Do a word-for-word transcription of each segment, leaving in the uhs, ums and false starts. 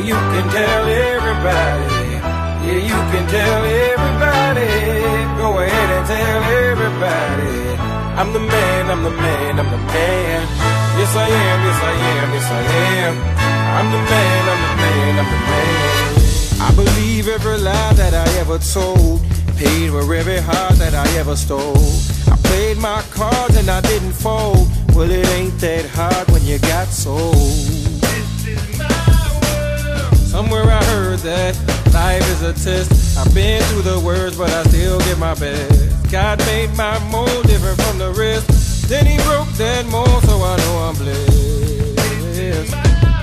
you can tell everybody. Yeah, you can tell everybody. Go ahead and tell everybody. I'm the man, I'm the man, I'm the man. Yes I am, yes I am, yes I am. I'm the man, I'm the man, I'm the man. I believe every lie that I ever told, paid for every heart that I ever stole. I played my cards and I didn't fold. Well, it ain't that hard when you got sold. This is my world. Somewhere I heard that life is a test. I've been through the worst, but I still give my best. God made my mold different from the rest. Then he broke that mold, so I know I'm blessed.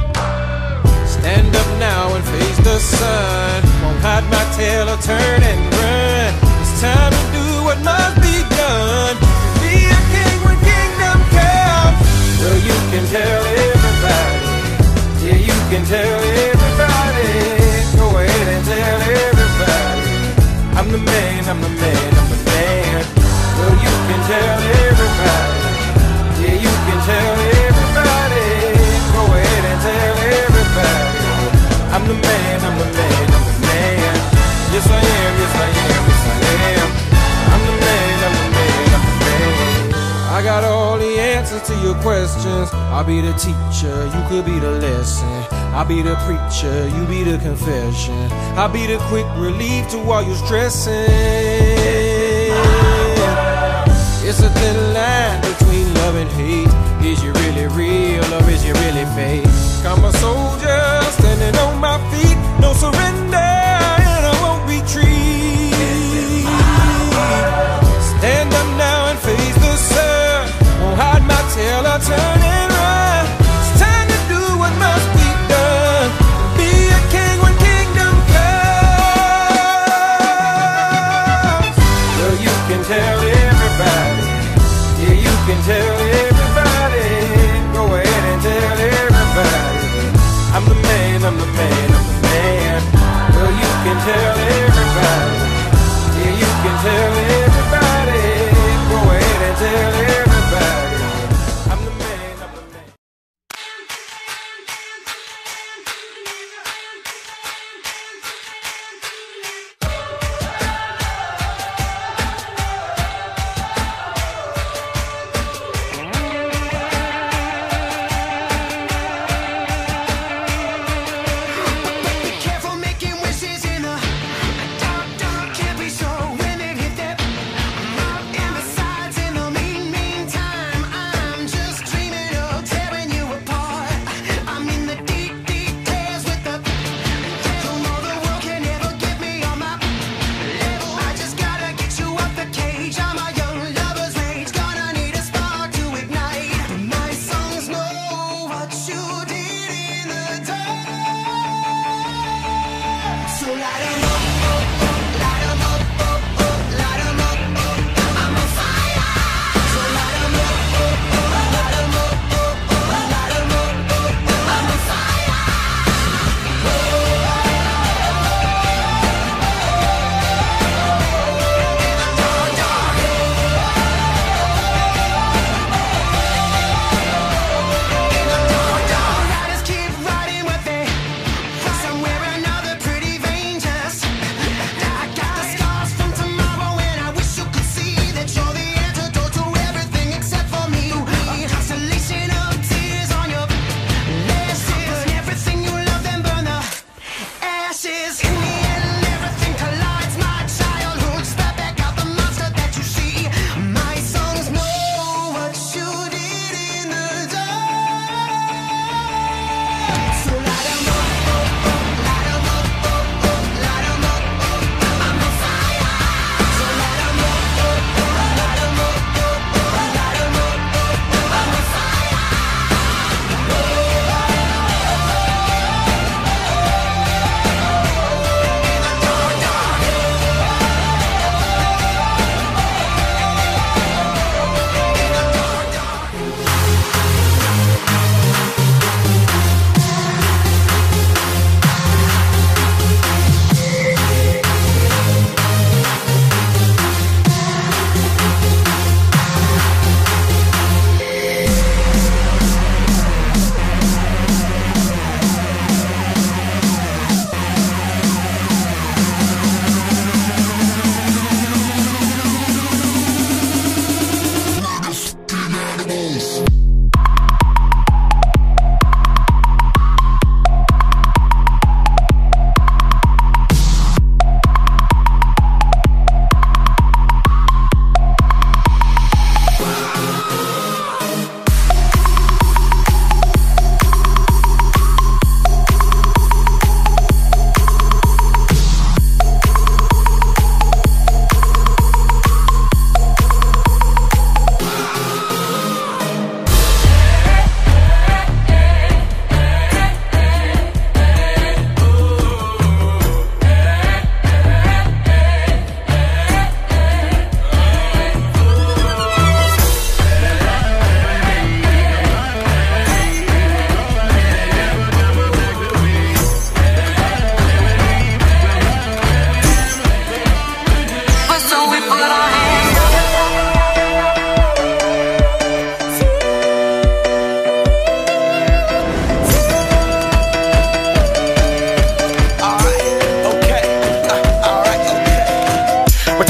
Stand up now and face the sun. Won't hide my tail or turn and run. It's time to do what must be done. Be a king when kingdom comes. Well, you can tell everybody. Yeah, you can tell everybody. Go ahead and tell everybody. I'm the man, I'm the man, I'm the man. Well, you can tell everybody. Yeah, you can tell everybody. Go ahead and tell everybody. I'm the man, I'm the man, I'm the man. Yes I am, yes I am, yes I am. I'm the man, I'm the man, I'm the man. I got all the answers to your questions. I'll be the teacher, you could be the lesson. I'll be the preacher, you be the confession. I'll be the quick relief to all your stressing. It's a thin line between love and hate. Is you really real or is you really fake? I'm a soldier standing on my feet. No surrender and I won't retreat. Stand up now and face the sun. Won't hide my tail or turn and run. It's time to do what must be done. Be a king when kingdom comes. Well, you can tell everybody. Yeah, you can tell everybody. Go ahead and tell everybody. I'm the man, I'm the man, I'm the man. Well, you can tell everybody. Yeah, you can tell everybody. Go ahead and tell everybody. I'm the man, I'm the man.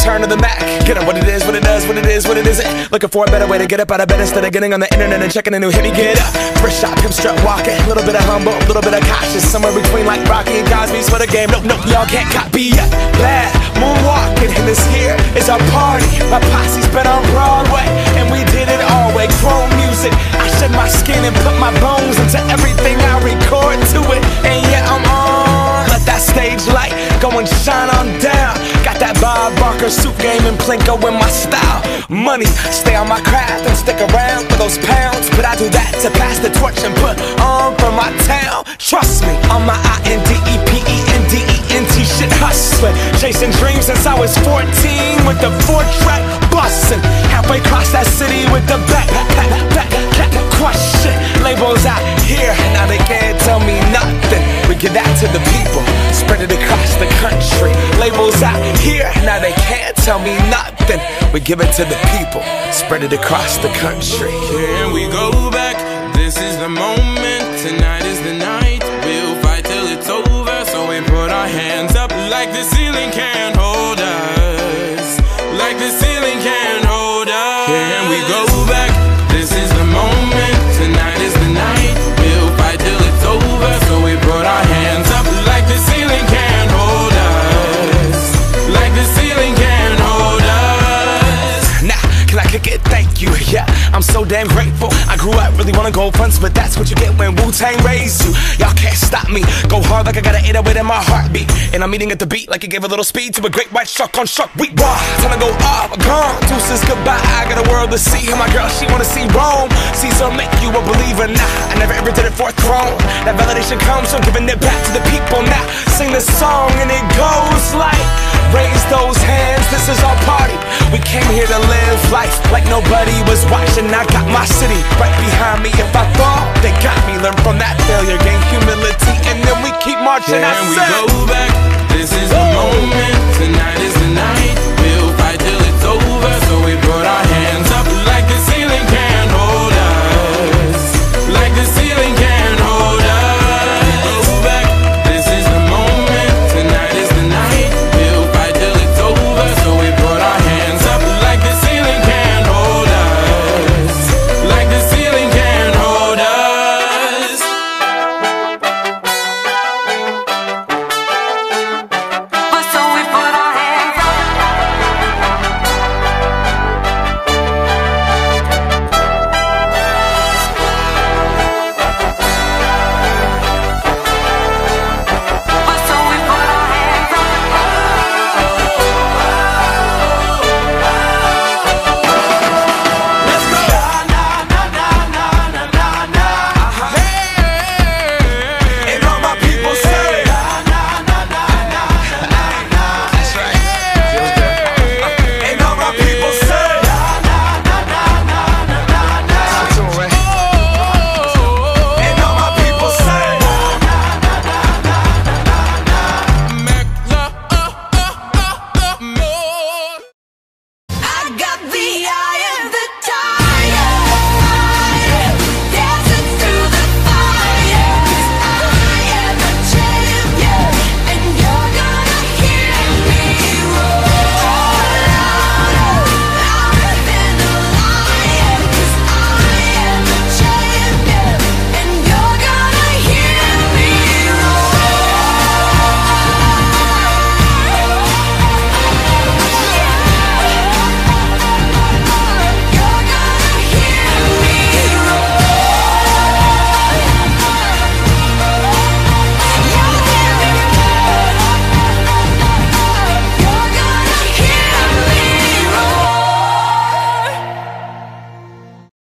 return to the Mac. Get up what it is, what it does, what it is, what it isn't. Looking for a better way to get up out of bed instead of getting on the internet and checking a new hit. Me get up, first shot, pimp strut walking. A little bit of humble, a little bit of cautious. Somewhere between like Rocky and Cosby's for the game. Nope, nope, y'all can't copy yet. Bad moonwalking, and this here is our party. My posse's been on Broadway, and we did it all way. Chrome music, I shed my skin and put my bones into everything I record to it. And yeah, I'm on. Let that stage light go and shine on down. Got that Bob Barker suit game and Plinko in my style. Money, stay on my craft and stick around for those pounds. But I do that to pass the torch and put on for my town. Trust me, on my I N D E P E N D E N T shit hustling. Chasing dreams since I was fourteen with the four track bustin'. Halfway across that city with the back, back, back, back, question. Labels out here, now they can't tell me nothing. We give that to the people, spread it across the country. Labels out here, now they can't tell me nothing. We give it to the people, spread it across the country. Can we go back? This is the moment, tonight is the night. We'll fight till it's over, so we put our hands up like the ceiling can't hold us. Like the ceiling can't hold us. Can we go back? This is the moment, tonight is the night. We'll fight till it's over, so we put our hands up like the ceiling can't hold us. Like the ceiling can't hold us. Now, can I kick it? Thank you, yeah, I'm so damn grateful. I grew up really wanna go fronts, but that's what you get when Wu-Tang raised you. Y'all can't stop me, go hard like I got an eight oh eight in my heartbeat. And I'm eating at the beat like it gave a little speed to a great white shark on shark week. Raw, time to go off, gone, deuces goodbye. I got a world to see, and my girl, she wanna see Rome. Caesar make you a believer, nah, I never ever did it for a throne. That validation comes from giving it back to the people. Now, sing this song and it goes like, raise those hands, this is our party. We came here to live life like nobody was watching. I got my city right behind me. If I fall, they got me. Learn from that failure, gain humility, and then we keep marching. Can I we said, go back? This is the moment.